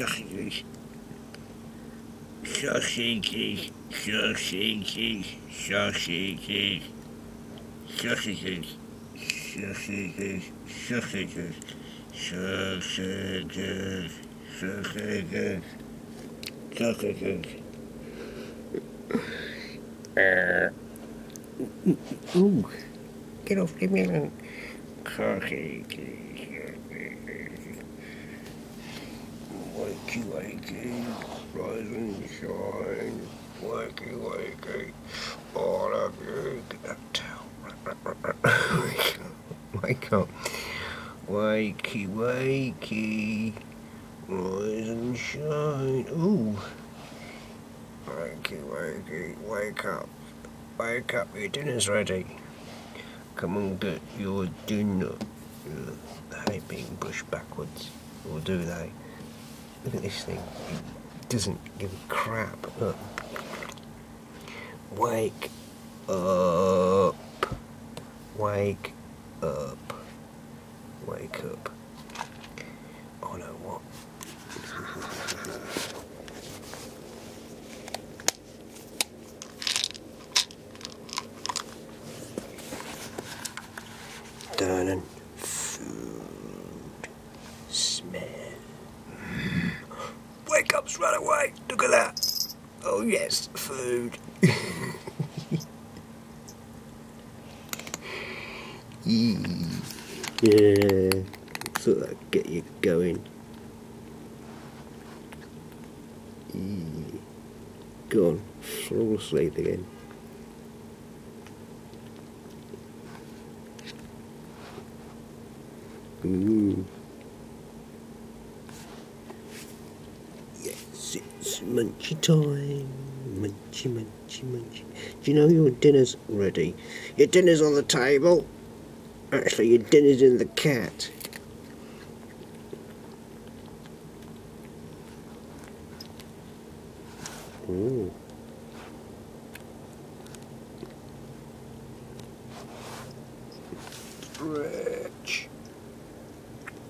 Sausages. Sausages. Sausages. Sausages. Sausages. Sausages. Sausages. Sausages. Sausages. Sausages. Ooh. Get off, leave me alone. Sausages. Wakey, wakey, rise and shine. Wakey, wakey, all of you, get that tail. Wake up. Wakey, wakey, rise and shine. Ooh. Wakey, wakey, wake up. Wake up, your dinner's ready. Come and get your dinner. They ain't being pushed backwards, or do they? Look at this thing. It doesn't give a crap. Look. Wake up. Wake up. Wake up. Oh no, what? Darling. Food. Smell. Wake up straight away. Look at that. Oh yes, food. Yeah, so that'll get you going. Go on, fall asleep again. Ooh. Yes, it's munchy time. Munchy, munchy, munchy. Do you know your dinner's ready? Your dinner's on the table. Actually, your dinner's in the cat. Ooh.